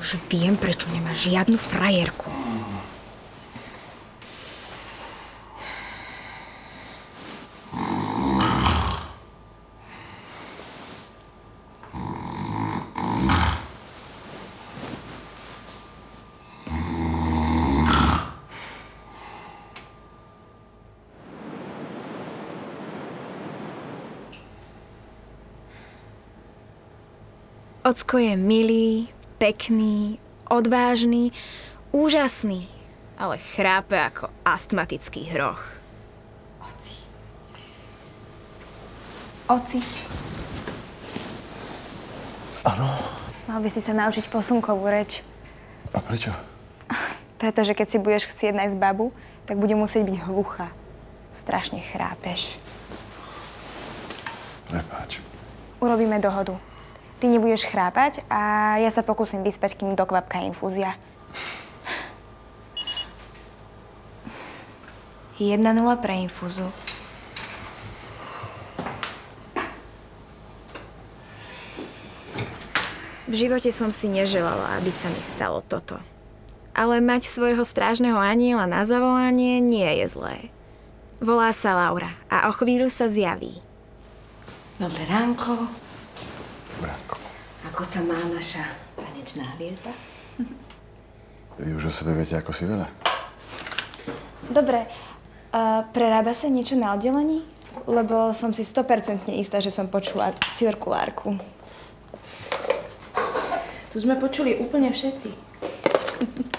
Už viem, prečo nemáš žiadnu frajerku. Ocko je milý, pekný, odvážny, úžasný, ale chrápe ako astmatický hroch. Oci. Áno. Mal by si sa naučiť posunkovú reč. A prečo? Pretože keď si budeš chcieť nájsť babu, tak bude musieť byť hluchá. Strašne chrápeš. Prepáč. Urobíme dohodu. Ty nebudeš chrápať a ja sa pokúsim vyspať, kým dokvapká infúzia. 1-0 pre infúzu. V živote som si neželala, aby sa mi stalo toto. Ale mať svojho strážneho aniela na zavolanie nie je zlé. Volá sa Laura a o chvíľu sa zjaví. Dobré ránko. Bránko. Ako sa má naša tanečná hviezda? Vy už o sebe viete, ako si veľa. Dobre, prerába sa niečo na oddelení? Lebo som si 100% istá, že som počula cirkulárku. Tu sme počuli úplne všetci.